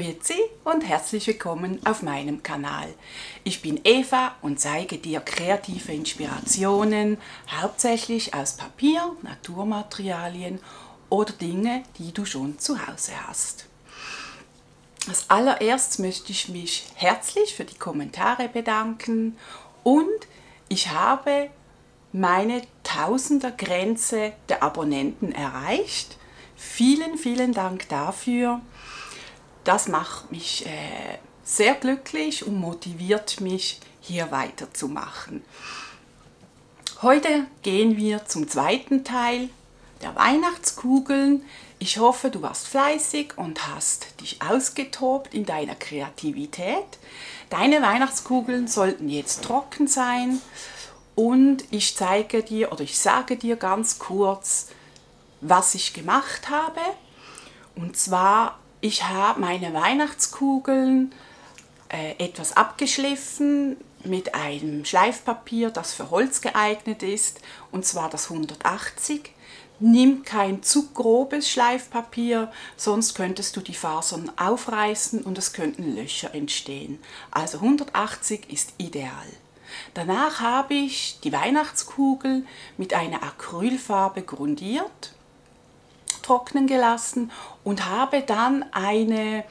Grüezi und herzlich willkommen auf meinem Kanal. Ich bin Eva und zeige dir kreative Inspirationen, hauptsächlich aus Papier, Naturmaterialien oder Dinge, die du schon zu Hause hast. Als allererstes möchte ich mich herzlich für die Kommentare bedanken und ich habe meine Tausender-Grenze der Abonnenten erreicht. Vielen, vielen Dank dafür. Das macht mich sehr glücklich und motiviert mich, hier weiterzumachen. Heute gehen wir zum zweiten Teil der Weihnachtskugeln. Ich hoffe, du warst fleißig und hast dich ausgetobt in deiner Kreativität. Deine Weihnachtskugeln sollten jetzt trocken sein und ich zeige dir oder ich sage dir ganz kurz, was ich gemacht habe. Und zwar, ich habe meine Weihnachtskugeln etwas abgeschliffen mit einem Schleifpapier, das für Holz geeignet ist, und zwar das 180. Nimm kein zu grobes Schleifpapier, sonst könntest du die Fasern aufreißen und es könnten Löcher entstehen. Also 180 ist ideal. Danach habe ich die Weihnachtskugel mit einer Acrylfarbe grundiert, trocknen gelassen und habe dann eine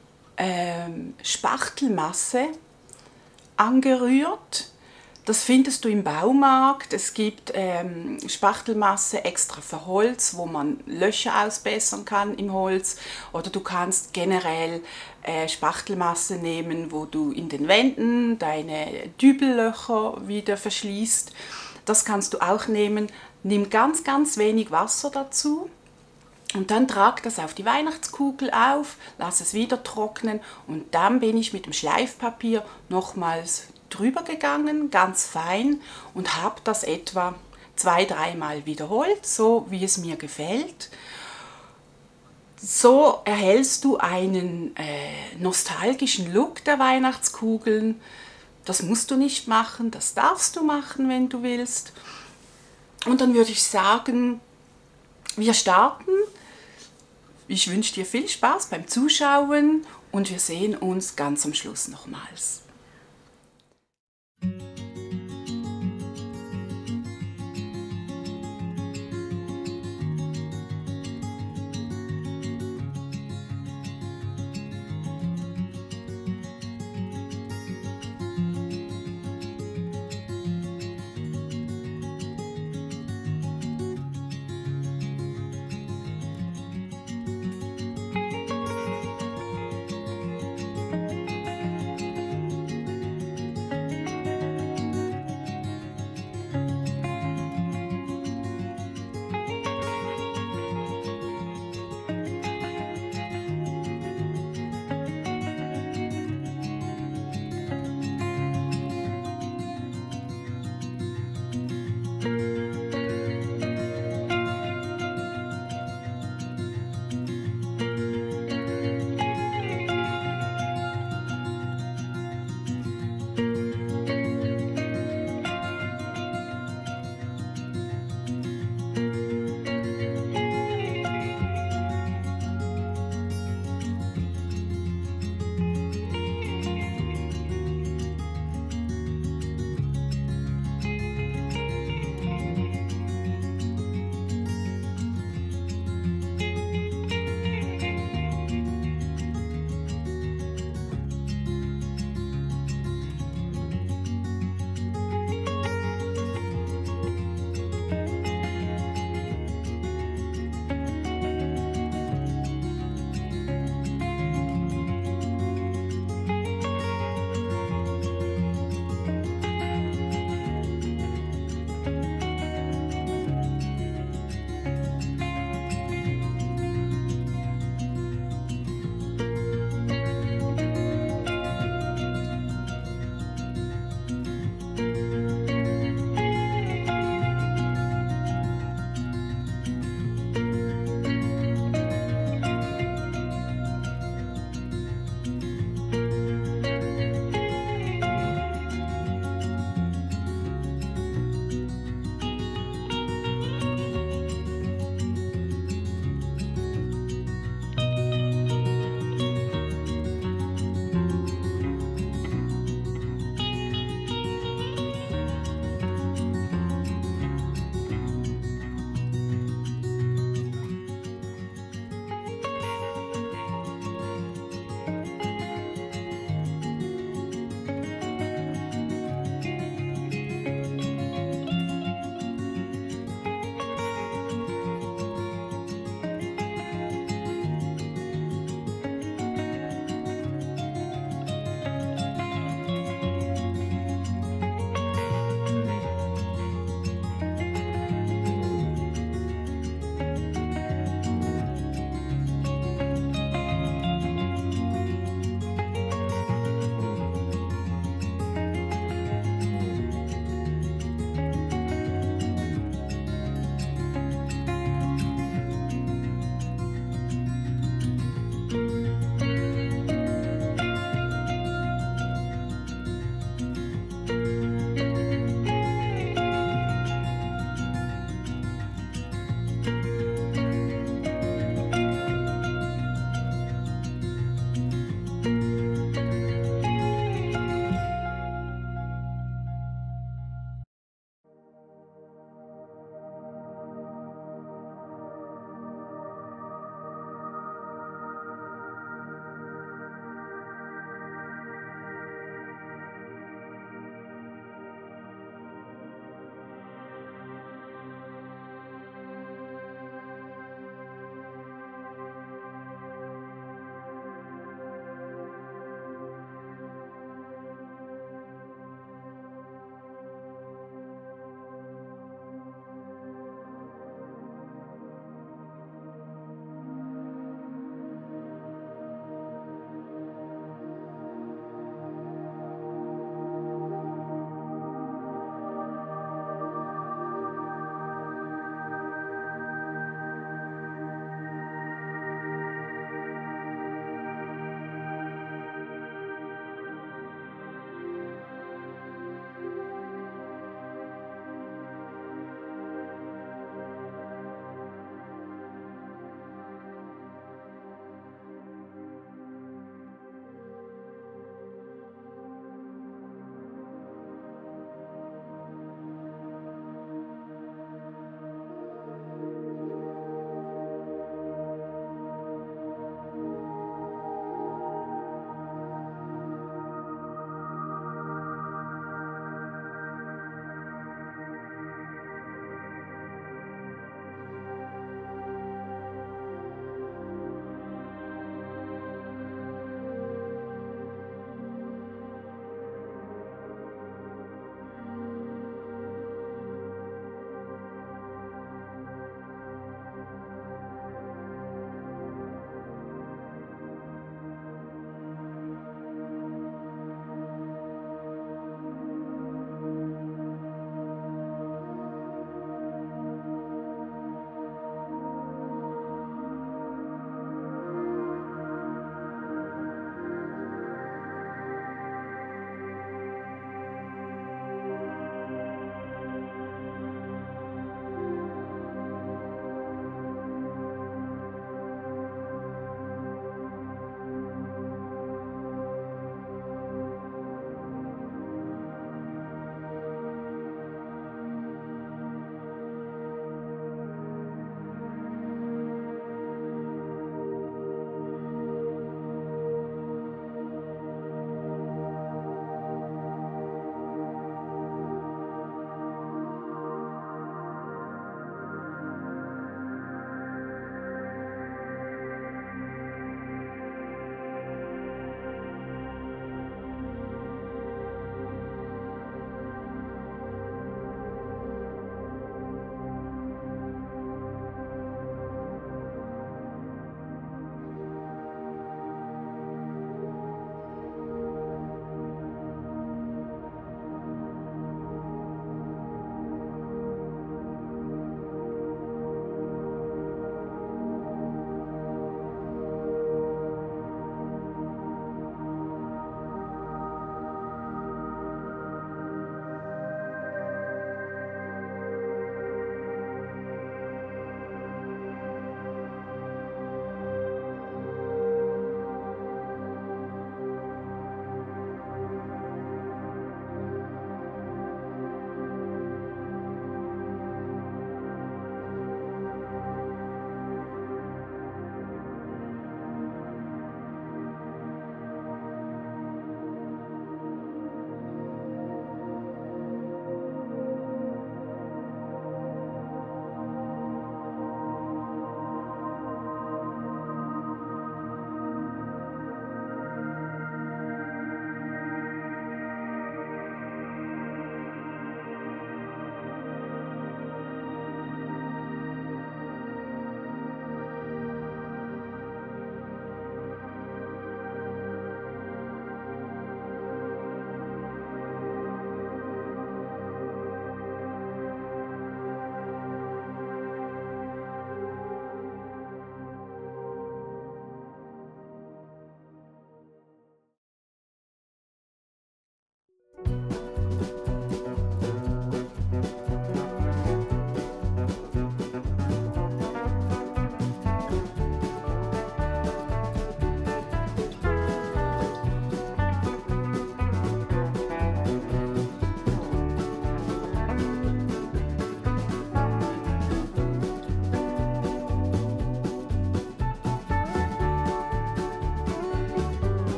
Spachtelmasse angerührt. Das findest du im Baumarkt. Es gibt Spachtelmasse extra für Holz, wo man Löcher ausbessern kann im Holz. Oder du kannst generell Spachtelmasse nehmen, wo du in den Wänden deine Dübellöcher wieder verschließt. Das kannst du auch nehmen. Nimm ganz, ganz wenig Wasser dazu. Und dann trag das auf die Weihnachtskugel auf, lass es wieder trocknen und dann bin ich mit dem Schleifpapier nochmals drüber gegangen, ganz fein, und habe das etwa 2-3 Mal wiederholt, so wie es mir gefällt. So erhältst du einen nostalgischen Look der Weihnachtskugeln. Das musst du nicht machen, das darfst du machen, wenn du willst. Und dann würde ich sagen, wir starten. Ich wünsche dir viel Spaß beim Zuschauen und wir sehen uns ganz am Schluss nochmals.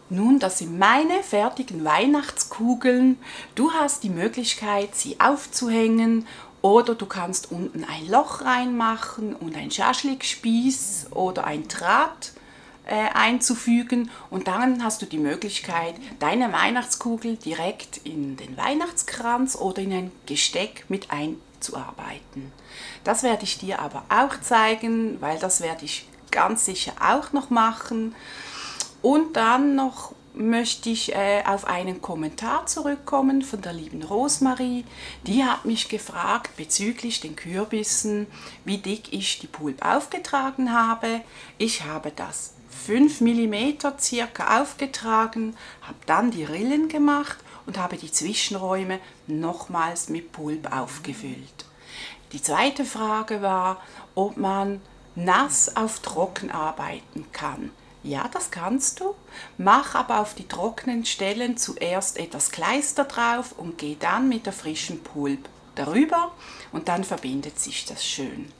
Nun, das sind meine fertigen Weihnachtskugeln. Du hast die Möglichkeit, sie aufzuhängen oder du kannst unten ein Loch reinmachen und ein Schaschlikspieß oder ein Draht einzufügen und dann hast du die Möglichkeit, deine Weihnachtskugel direkt in den Weihnachtskranz oder in ein Gesteck mit einzuarbeiten. Das werde ich dir aber auch zeigen, weil das werde ich ganz sicher auch noch machen. Und dann noch möchte ich auf einen Kommentar zurückkommen von der lieben Rosmarie. Die hat mich gefragt bezüglich den Kürbissen, wie dick ich die Pulp aufgetragen habe. Ich habe das 5 mm circa aufgetragen, habe dann die Rillen gemacht und habe die Zwischenräume nochmals mit Pulp aufgefüllt. Die zweite Frage war, ob man nass auf trocken arbeiten kann. Ja, das kannst du. Mach aber auf die trockenen Stellen zuerst etwas Kleister drauf und geh dann mit der frischen Pulp darüber und dann verbindet sich das schön.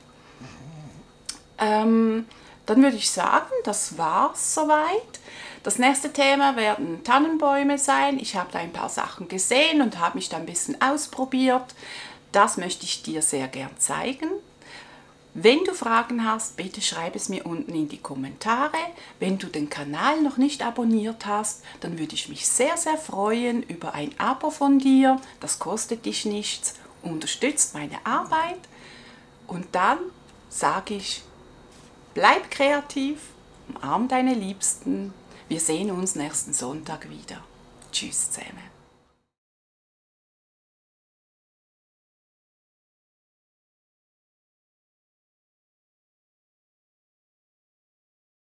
Dann würde ich sagen, das war's soweit. Das nächste Thema werden Tannenbäume sein. Ich habe da ein paar Sachen gesehen und habe mich da ein bisschen ausprobiert. Das möchte ich dir sehr gern zeigen. Wenn du Fragen hast, bitte schreib es mir unten in die Kommentare. Wenn du den Kanal noch nicht abonniert hast, dann würde ich mich sehr, sehr freuen über ein Abo von dir. Das kostet dich nichts, unterstützt meine Arbeit. Und dann sage ich, bleib kreativ, umarm deine Liebsten. Wir sehen uns nächsten Sonntag wieder. Tschüss zusammen.